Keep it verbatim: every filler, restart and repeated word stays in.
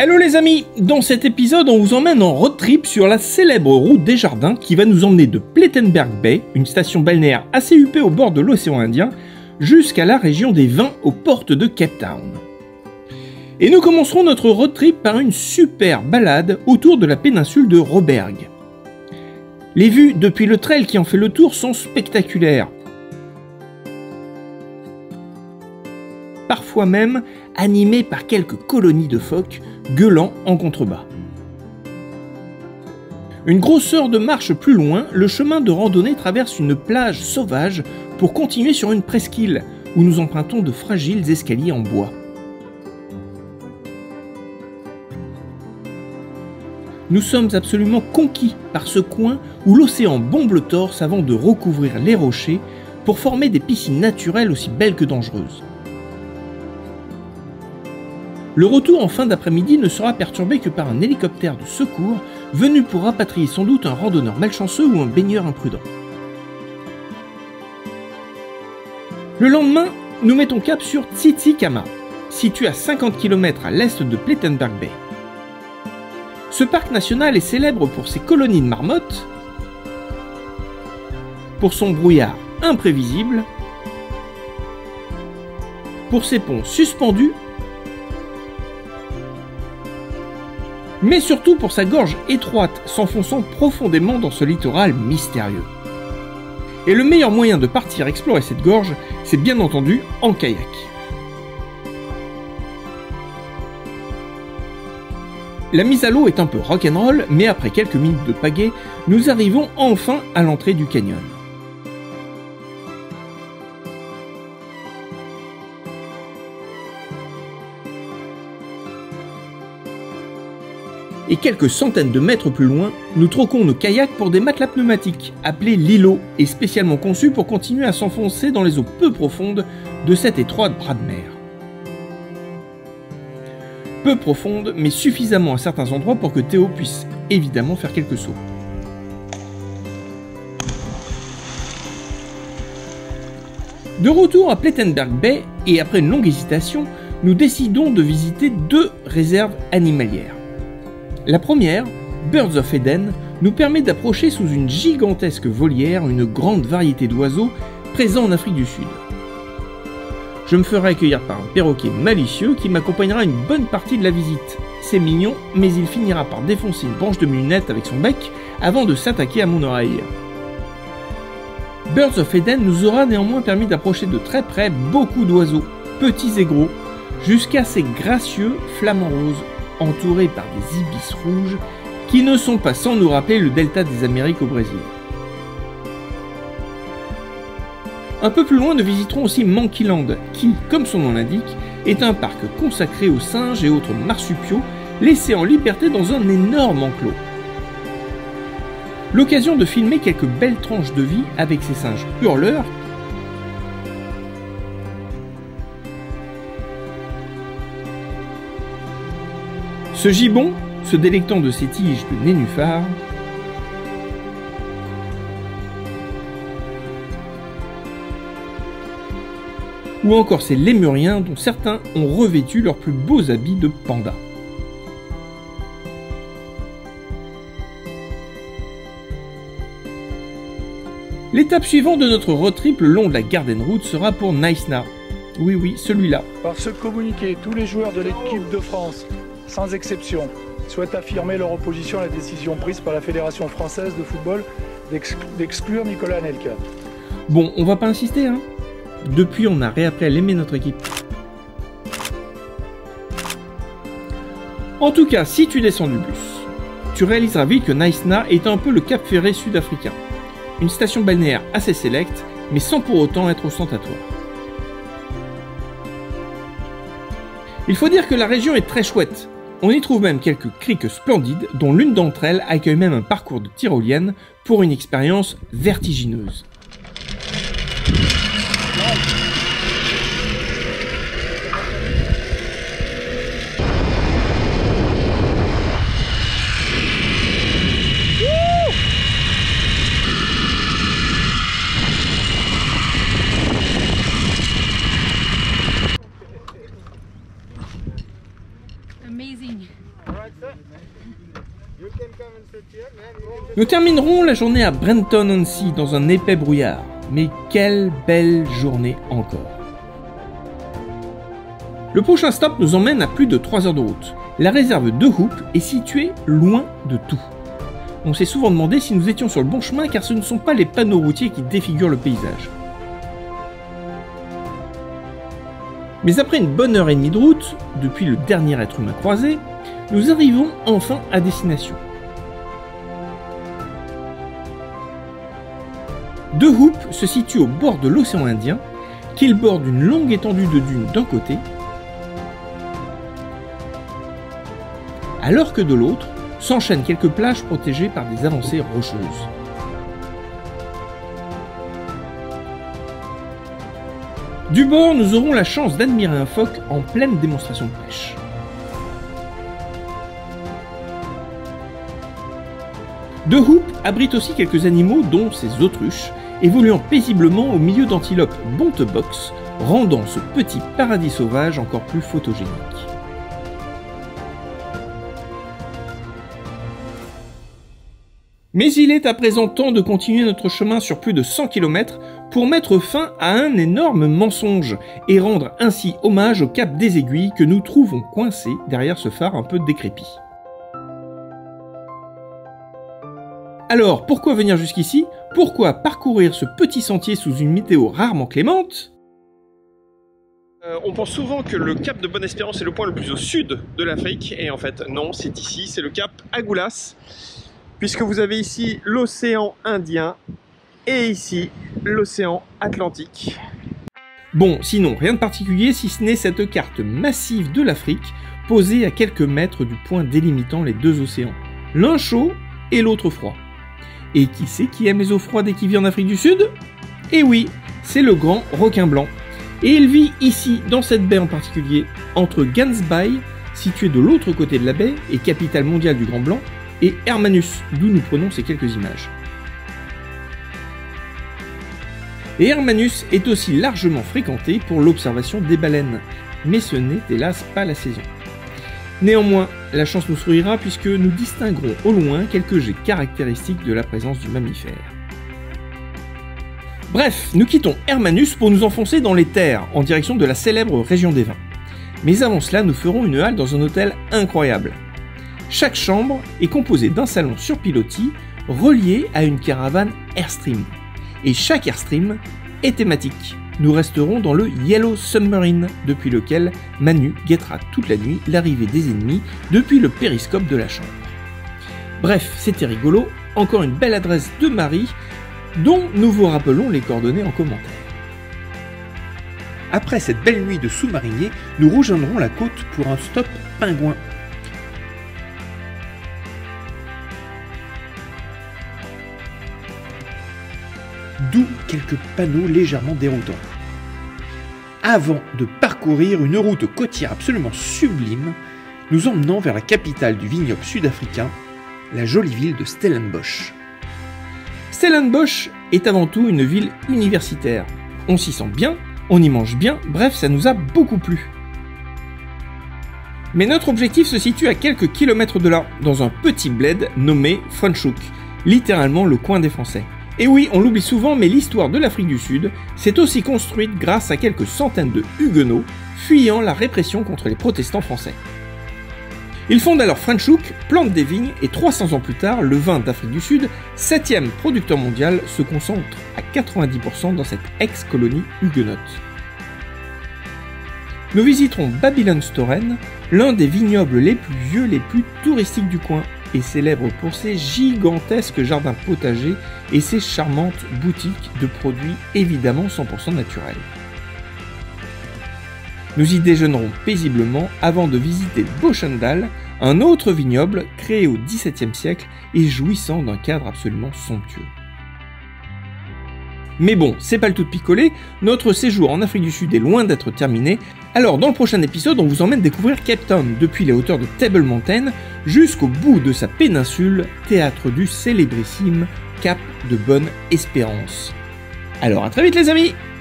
Hello les amis, dans cet épisode on vous emmène en road trip sur la célèbre route des jardins qui va nous emmener de Plettenberg Bay, une station balnéaire assez huppée au bord de l'océan Indien, jusqu'à la région des vins aux portes de Cape Town. Et nous commencerons notre road trip par une super balade autour de la péninsule de Råberg. Les vues depuis le trail qui en fait le tour sont spectaculaires. Parfois même animées par quelques colonies de phoques gueulant en contrebas. Une grosse heure de marche plus loin, le chemin de randonnée traverse une plage sauvage pour continuer sur une presqu'île où nous empruntons de fragiles escaliers en bois. Nous sommes absolument conquis par ce coin où l'océan bombe le torse avant de recouvrir les rochers pour former des piscines naturelles aussi belles que dangereuses. Le retour en fin d'après-midi ne sera perturbé que par un hélicoptère de secours venu pour rapatrier sans doute un randonneur malchanceux ou un baigneur imprudent. Le lendemain, nous mettons cap sur Tsitsikamma, situé à cinquante kilomètres à l'est de Plettenberg Bay. Ce parc national est célèbre pour ses colonies de marmottes, pour son brouillard imprévisible, pour ses ponts suspendus, mais surtout pour sa gorge étroite s'enfonçant profondément dans ce littoral mystérieux. Et le meilleur moyen de partir explorer cette gorge, c'est bien entendu en kayak. La mise à l'eau est un peu rock'n'roll, mais après quelques minutes de pagaie, nous arrivons enfin à l'entrée du canyon. Et quelques centaines de mètres plus loin, nous troquons nos kayaks pour des matelas pneumatiques, appelés Lilo, et spécialement conçus pour continuer à s'enfoncer dans les eaux peu profondes de cet étroit bras de mer. Peu profonde, mais suffisamment à certains endroits pour que Théo puisse évidemment faire quelques sauts. De retour à Plettenberg Bay, et après une longue hésitation, nous décidons de visiter deux réserves animalières. La première, Birds of Eden, nous permet d'approcher sous une gigantesque volière une grande variété d'oiseaux présents en Afrique du Sud. Je me ferai accueillir par un perroquet malicieux qui m'accompagnera une bonne partie de la visite. C'est mignon, mais il finira par défoncer une branche de lunette avec son bec avant de s'attaquer à mon oreille. Birds of Eden nous aura néanmoins permis d'approcher de très près beaucoup d'oiseaux, petits et gros, jusqu'à ces gracieux flamants roses, entourés par des ibis rouges qui ne sont pas sans nous rappeler le delta des Amériques au Brésil. Un peu plus loin, nous visiterons aussi Monkeyland, qui, comme son nom l'indique, est un parc consacré aux singes et autres marsupiaux laissés en liberté dans un énorme enclos. L'occasion de filmer quelques belles tranches de vie avec ces singes hurleurs ce gibbon, se délectant de ses tiges de nénuphar, ou encore ces lémuriens dont certains ont revêtu leurs plus beaux habits de panda. L'étape suivante de notre road trip le long de la Garden Route sera pour Naïsna. Oui oui, celui-là. Par ce communiqué, tous les joueurs de l'équipe de France, sans exception, souhaitent affirmer leur opposition à la décision prise par la Fédération française de football d'exclure Nicolas Anelka. Bon, on va pas insister, hein. Depuis, on a réappris à l'aimer notre équipe. En tout cas, si tu descends du bus, tu réaliseras vite que Naïsna est un peu le Cap Ferré sud-africain. Une station balnéaire assez sélecte, mais sans pour autant être ostentatoire. Il faut dire que la région est très chouette. On y trouve même quelques criques splendides, dont l'une d'entre elles accueille même un parcours de tyrolienne pour une expérience vertigineuse. Amazing. Nous terminerons la journée à Brenton-on-Sea dans un épais brouillard. Mais quelle belle journée encore. Le prochain stop nous emmène à plus de trois heures de route. La réserve de Hoop est située loin de tout. On s'est souvent demandé si nous étions sur le bon chemin car ce ne sont pas les panneaux routiers qui défigurent le paysage. Mais après une bonne heure et demie de route, depuis le dernier être humain croisé, nous arrivons enfin à destination. De Hoop se situe au bord de l'océan Indien, qu'il borde une longue étendue de dunes d'un côté, alors que de l'autre s'enchaînent quelques plages protégées par des avancées rocheuses. Du bord, nous aurons la chance d'admirer un phoque en pleine démonstration de pêche. De Hoop abrite aussi quelques animaux, dont ces autruches, évoluant paisiblement au milieu d'antilopes bontebox, rendant ce petit paradis sauvage encore plus photogénique. Mais il est à présent temps de continuer notre chemin sur plus de cent kilomètres pour mettre fin à un énorme mensonge et rendre ainsi hommage au cap des Aiguilles que nous trouvons coincé derrière ce phare un peu décrépit. Alors, pourquoi venir jusqu'ici? Pourquoi parcourir ce petit sentier sous une météo rarement clémente? Euh, on pense souvent que le cap de Bonne-Espérance est le point le plus au sud de l'Afrique, et en fait non, c'est ici, c'est le cap Agulhas, puisque vous avez ici l'océan Indien, et ici l'océan Atlantique. Bon, sinon, rien de particulier si ce n'est cette carte massive de l'Afrique, posée à quelques mètres du point délimitant les deux océans, l'un chaud et l'autre froid. Et qui c'est qui aime les eaux froides et qui vit en Afrique du Sud? Eh oui, c'est le grand requin blanc. Et il vit ici, dans cette baie en particulier, entre Gansbaï, situé de l'autre côté de la baie et capitale mondiale du Grand Blanc, et Hermanus, d'où nous prenons ces quelques images. Et Hermanus est aussi largement fréquenté pour l'observation des baleines, mais ce n'est hélas pas la saison. Néanmoins, la chance nous sourira puisque nous distinguerons au loin quelques jets caractéristiques de la présence du mammifère. Bref, nous quittons Hermanus pour nous enfoncer dans les terres, en direction de la célèbre région des vins. Mais avant cela, nous ferons une halte dans un hôtel incroyable. Chaque chambre est composée d'un salon sur pilotis, relié à une caravane Airstream. Et chaque Airstream est thématique. Nous resterons dans le Yellow Submarine, depuis lequel Manu guettera toute la nuit l'arrivée des ennemis depuis le périscope de la chambre. Bref, c'était rigolo, encore une belle adresse de Marie, dont nous vous rappelons les coordonnées en commentaire. Après cette belle nuit de sous-marinier, nous rejoindrons la côte pour un stop pingouin. D'où quelques panneaux légèrement déroutants. Avant de parcourir une route côtière absolument sublime, nous emmenant vers la capitale du vignoble sud-africain, la jolie ville de Stellenbosch. Stellenbosch est avant tout une ville universitaire. On s'y sent bien, on y mange bien, bref, ça nous a beaucoup plu. Mais notre objectif se situe à quelques kilomètres de là, dans un petit bled nommé Franschhoek, littéralement le coin des Français. Et oui, on l'oublie souvent, mais l'histoire de l'Afrique du Sud s'est aussi construite grâce à quelques centaines de huguenots fuyant la répression contre les protestants français. Ils fondent alors Franschhoek, plantent des vignes et trois cents ans plus tard, le vin d'Afrique du Sud, septième producteur mondial, se concentre à quatre-vingt-dix pour cent dans cette ex-colonie huguenote. Nous visiterons Babylonstoren, l'un des vignobles les plus vieux, les plus touristiques du coin, et célèbre pour ses gigantesques jardins potagers et ses charmantes boutiques de produits évidemment cent pour cent naturels. Nous y déjeunerons paisiblement avant de visiter Boschendal, un autre vignoble créé au dix-septième siècle et jouissant d'un cadre absolument somptueux. Mais bon, c'est pas le tout de picoler, notre séjour en Afrique du Sud est loin d'être terminé, alors dans le prochain épisode on vous emmène découvrir Cape Town depuis les hauteurs de Table Mountain jusqu'au bout de sa péninsule, théâtre du célébrissime Cap de Bonne-Espérance. Alors à très vite les amis!